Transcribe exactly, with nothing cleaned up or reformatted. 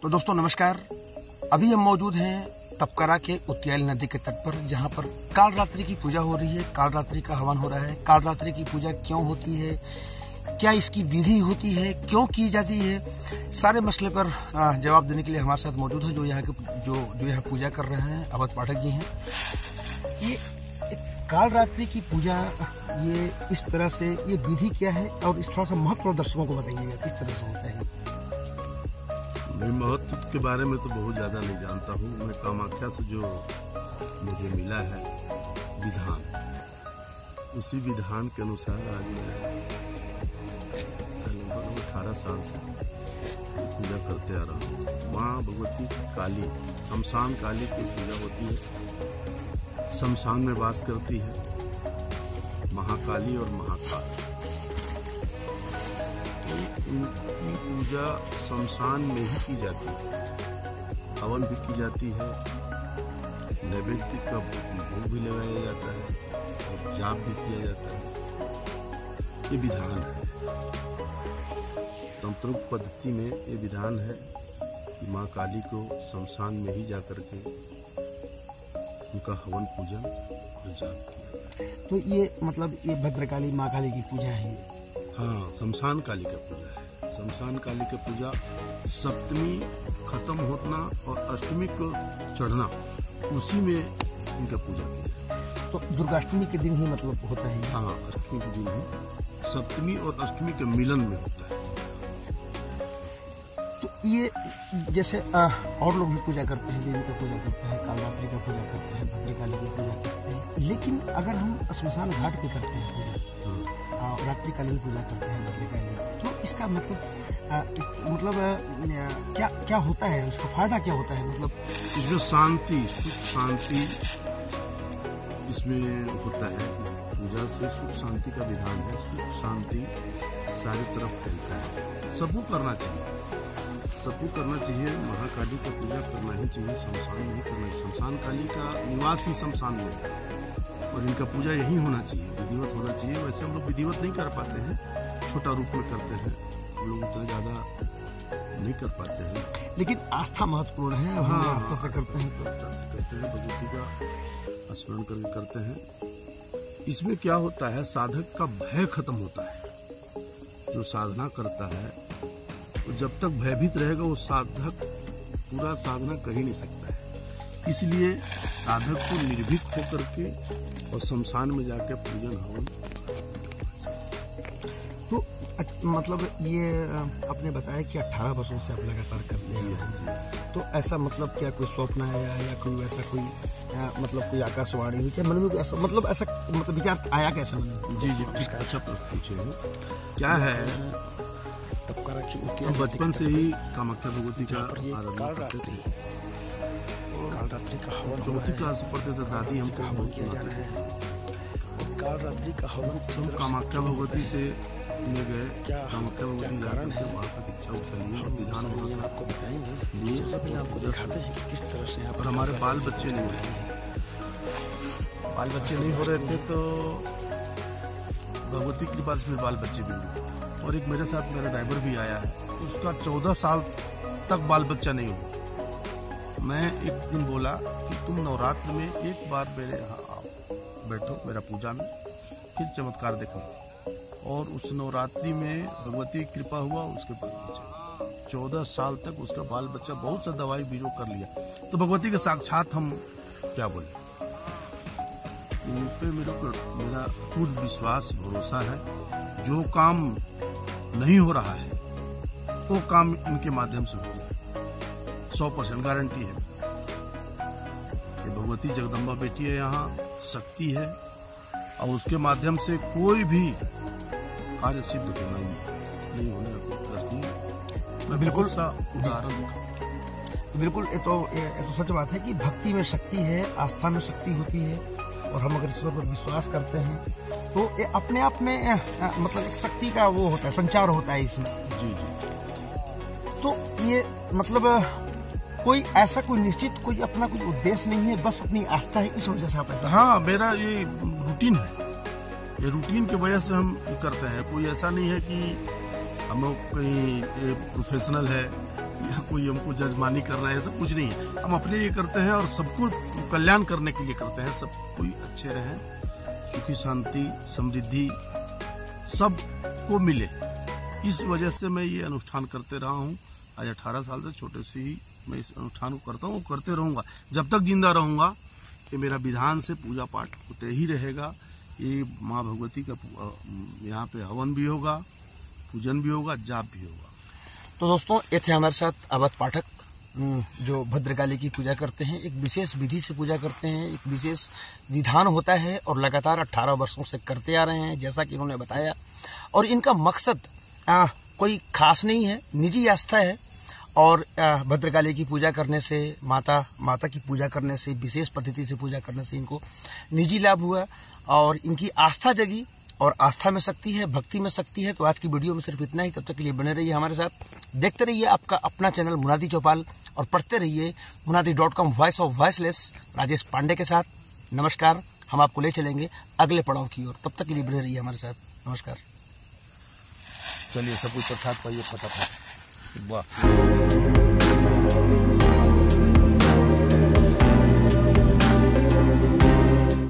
तो दोस्तों नमस्कार। अभी हम मौजूद हैं तपकरा के उत्याल नदी के तट पर, जहां पर कालरात्रि की पूजा हो रही है। कालरात्रि का हवन हो रहा है। कालरात्रि की पूजा क्यों होती है, क्या इसकी विधि होती है, क्यों की जाती है, सारे मसले पर जवाब देने के लिए हमारे साथ मौजूद है जो यहाँ के जो जो यहाँ पूजा कर रहे हैं अवध पाठक जी हैं। ये कालरात्रि की पूजा, ये इस तरह से, ये विधि क्या है और इस थोड़ा सा महत्व दर्शकों को बताइएगा किस तरह से होता है। मैं महत्व के बारे में तो बहुत ज़्यादा नहीं जानता हूँ। मैं कामाख्या से जो मुझे मिला है विधान, उसी विधान के अनुसार आज मैं लगभग अठारह साल से पूजा करते आ रहा हूँ। माँ भगवती काली, शमशान काली की पूजा होती है। शमशान में वास करती है महाकाली और महाकाल। उनकी पूजा शमशान में ही की जाती है। हवन भी की जाती है, नैवेद्य का भोग भी लगाया जाता है और जाप भी किया जाता है। ये विधान है, तंत्र पद्धति में ये विधान है कि माँ काली को शमशान में ही जाकर के उनका हवन पूजन और जाप किया। तो ये मतलब ये भद्रकाली माँ काली की पूजा है। हाँ, शमशान काली का पूजा है। शमशान काली का पूजा सप्तमी खत्म होना और अष्टमी को चढ़ना, उसी में इनका पूजा किया है। तो दुर्गाष्टमी के दिन ही मतलब होता है। हाँ, अष्टमी के दिन ही, सप्तमी और अष्टमी के मिलन में होता है। तो ये जैसे आ, और लोग भी पूजा करते हैं, देवी का पूजा करते हैं, कालरात्रि का पूजा करते हैं, भद्रकाली की पूजा करते हैं, लेकिन अगर हम श्मशान घाट पे करते हैं पूजा, रात्रि काली पूजा करते हैं भद्रकाली, तो इसका मतलब आ, मतलब आ, क्या क्या होता है, उसका फायदा क्या होता है? मतलब इसमें शांति, सुख शांति इसमें होता है। इस पूजा से सुख शांति का विधान है। सुख शांति सारी तरफ फैलता है। सबको करना चाहिए, सबको करना चाहिए। महाकाली का पूजा करना ही चाहिए, शमशान नहीं करना चाहिए। शमशान काली का निवास ही शमशान में है और इनका पूजा यही होना चाहिए, विधिवत होना चाहिए। वैसे हम लोग विधिवत नहीं कर पाते हैं, छोटा रूप में करते हैं, हम लोग उतना ज़्यादा नहीं कर पाते हैं, लेकिन आस्था महत्वपूर्ण है। हाँ, आस्था से करते हैं तो आस्था से करते हैं, भगवती का स्मरण करके करते हैं। इसमें क्या होता है, साधक का भय खत्म होता है। जो साधना करता है तो जब तक भयभीत रहेगा वो साधक पूरा साधना कर ही नहीं सकता है। इसलिए साधक को निर्भीक होकर के और शमशान में जाकर पूजन हवन। तो मतलब ये आपने बताया कि अठारह वर्षों से आप लगातार करते हैं, तो ऐसा मतलब क्या कोई स्वप्न है या, या कोई ऐसा कोई आ, मतलब कोई आकाशवाणी हुई क्या मन में, ऐसा मतलब ऐसा मतलब विचार आया कैसे मन में? जी जी ठीक, अच्छा पूछे हो। क्या है, हम बचपन से ही कामाख्या भगवती का आराधना करते थे। कालरात्रि का हवन चौथी क्लास में पढ़ते थे, दादी हमको हवन किया जा रहा है। और कालरात्रि का हवन हम कामाख्या भगवती से ले गए। कामाख्या भगवती कारण है, वहाँ पर इच्छा उठनी विधान हम आपको बताएंगे, सभी आपको दिखाते हैं कि किस तरह से और हमारे बाल बच्चे नहीं हो रहे बाल बच्चे नहीं हो रहे थे तो भगवती के पास में बाल बच्चे भी हुए। और एक मेरे साथ मेरा ड्राइवर भी आया है, उसका चौदह साल तक बाल बच्चा नहीं हुआ। मैं एक दिन बोला कि तुम नवरात्र में एक बार मेरे यहाँ आओ, बैठो मेरा पूजा में, फिर चमत्कार देखो। और उस नवरात्रि में भगवती की कृपा हुआ, उसके बाल बच्चे चौदह साल तक उसका बाल बच्चा बहुत सा दवाई बीरो कर लिया। तो भगवती के साक्षात हम क्या बोले, इन पे मेरे को मेरा पूर्ण विश्वास भरोसा है। जो काम नहीं हो रहा है वो काम इनके माध्यम से होगा, सौ परसेंट गारंटी है। ये भगवती जगदम्बा बेटी है, यहाँ शक्ति है और उसके माध्यम से कोई भी कार्य सिद्ध होना ही नहीं होने का। मैं बिल्कुल सा उदाहरण, बिल्कुल ये तो ये तो सच बात है कि भक्ति में शक्ति है, आस्था में शक्ति होती है। और हम अगर ईश्वर पर विश्वास करते हैं तो ये अपने आप में आ, मतलब एक शक्ति का वो होता है, संचार होता है इसमें। जी जी। तो ये मतलब कोई ऐसा कोई निश्चित कोई अपना कोई उद्देश्य नहीं है, बस अपनी आस्था है, इस वजह से आप ऐसा? हाँ, मेरा ये रूटीन है, ये रूटीन की वजह से हम करते हैं। कोई ऐसा नहीं है कि हम लोग कहीं प्रोफेशनल है या कोई हमको जजमानी करना है, ऐसा कुछ नहीं है। हम अपने लिए करते हैं और सबको कल्याण करने के लिए करते हैं। सब कोई अच्छे रहें, सुखी शांति समृद्धि सब को मिले, इस वजह से मैं ये अनुष्ठान करते रहा हूँ। आज अठारह साल से छोटे से ही मैं इस अनुष्ठान को करता हूँ, करते रहूँगा जब तक जिंदा रहूँगा। ये मेरा विधान से पूजा पाठ होते ही रहेगा। ये माँ भगवती का यहाँ पे हवन भी होगा, पूजन भी होगा, जाप भी होगा। तो दोस्तों, ये थे हमारे साथ अवध पाठक जो भद्रकाली की पूजा करते हैं। एक विशेष विधि से पूजा करते हैं, एक विशेष विधान होता है और लगातार अठारह वर्षों से करते आ रहे हैं, जैसा कि उन्होंने बताया। और इनका मकसद आ, कोई खास नहीं है, निजी आस्था है। और भद्रकाली की पूजा करने से, माता माता की पूजा करने से, विशेष पद्धति से पूजा करने से इनको निजी लाभ हुआ और इनकी आस्था जगी। और आस्था में शक्ति है, भक्ति में शक्ति है। तो आज की वीडियो में सिर्फ इतना ही। तब तक के लिए बने रहिए हमारे साथ, देखते रहिए आपका अपना चैनल मुनादी चौपाल और पढ़ते रहिए Munadi dot com, voice of voiceless Rajesh Pande के साथ। नमस्कार। हम आपको ले चलेंगे अगले पड़ाव की ओर। तब तक के लिए बने रहिए हमारे साथ। नमस्कार। चलिए सब कुछ प्रसाद पाइए फटाफट। वाह।